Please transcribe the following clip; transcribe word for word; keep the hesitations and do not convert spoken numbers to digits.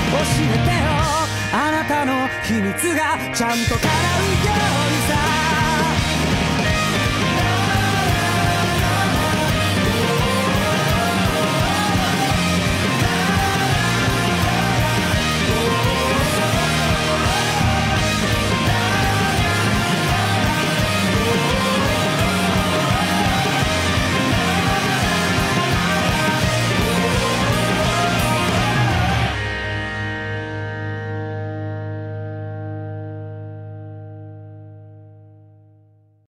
えてよ、あなたの秘密がちゃんと叶うようにさ。